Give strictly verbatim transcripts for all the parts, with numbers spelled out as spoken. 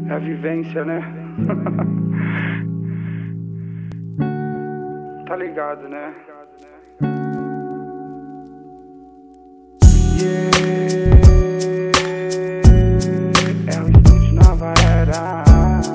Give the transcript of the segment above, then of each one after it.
É a vivência, né? Tá ligado, né? Yeah. É o estúdio Nova Era.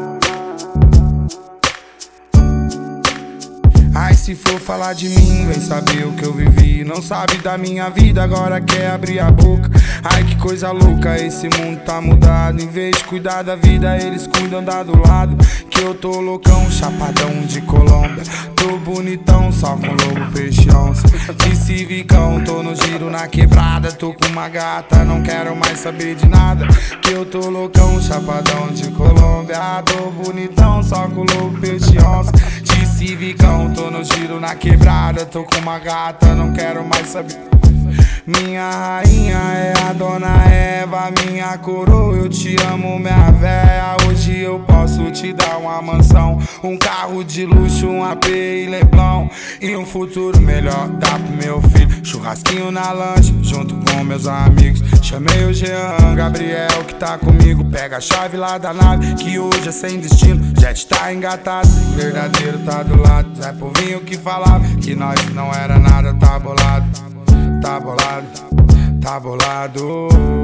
Ai, se for falar de mim, vem saber o que eu vivi. Não sabe da minha vida, agora quer abrir a boca. Ai, que coisa louca, esse mundo tá mudado. Em vez de cuidar da vida, eles cuidam da do lado. Que eu tô loucão, chapadão de Colômbia. Tô bonitão, só com lobo, peixe, onça. De civicão, tô no giro na quebrada. Tô com uma gata, não quero mais saber de nada. Que eu tô loucão, chapadão de Colômbia. Tô bonitão, só com lobo, peixe, onça. De civicão, tô no giro na quebrada. Tô com uma gata, não quero mais saber. Minha rainha é a dona Eva, minha coroa, eu te amo, minha véia. Hoje eu posso te dar uma mansão, um carro de luxo, um A P e Leblon. E um futuro melhor dá pro meu filho. Churrasquinho na lanche, junto com meus amigos. Chamei o Jean, Gabriel que tá comigo. Pega a chave lá da nave, que hoje é sem destino. Jet tá engatado, o verdadeiro tá do lado. Zé Povinho que falava que nós não era nada, tá bolado. Tá bolado, tá bolado.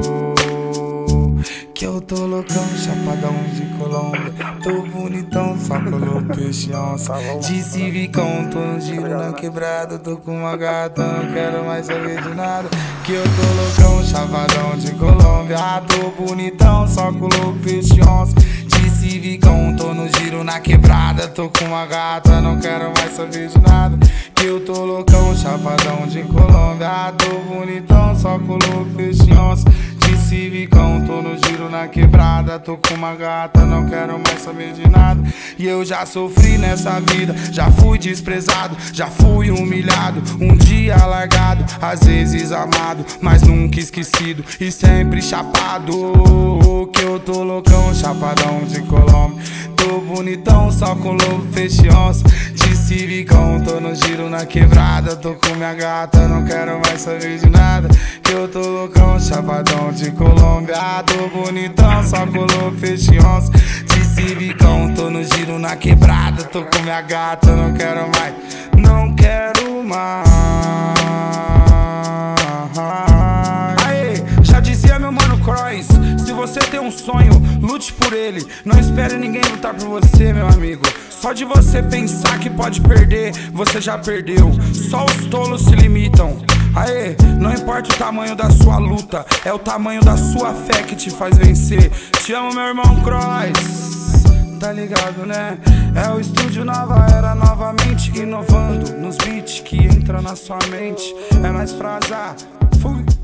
Que eu tô loucão, chapadão de Colômbia. Tô bonitão, só colou peixe, onça. De civicão, tô no giro na quebrada. Tô com uma gata, não quero mais saber de nada. Que eu tô loucão, chapadão de Colômbia. Tô bonitão, só colou peixe, onça. De civicão, tô no giro na quebrada. Tô com uma gata, não quero mais saber de nada. Que eu tô loucão, chapadão de Colômbia. Tô bonitão, só colou peixe, onça. De civicão, tô no giro na quebrada. Tô com uma gata, não quero mais saber de nada. E eu já sofri nessa vida, já fui desprezado, já fui humilhado, um dia largado, às vezes amado, mas nunca esquecido e sempre chapado. Que eu tô loucão, chapadão de Colômbia. Tô bonitão, só com lobo, peixe, onça. De civicão, tô no giro na quebrada. Tô com minha gata, não quero mais saber de nada. Que eu tô loucão, chapadão de Colômbia. Tô bonitão, só com lobo, peixe, onça. De civicão, tô no giro na quebrada. Tô com minha gata, não quero mais, não quero mais. Aê, já dizia meu mano Croix, se você tem um sonho, lute por ele. Não espere ninguém lutar por você, meu amigo. Só de você pensar que pode perder, você já perdeu. Só os tolos se limitam. Aê, não importa o tamanho da sua luta, é o tamanho da sua fé que te faz vencer. Te amo, meu irmão Croix, tá ligado, né? É o estúdio Nova Era novamente, inovando nos beats que entra na sua mente. É mais frasar, fui.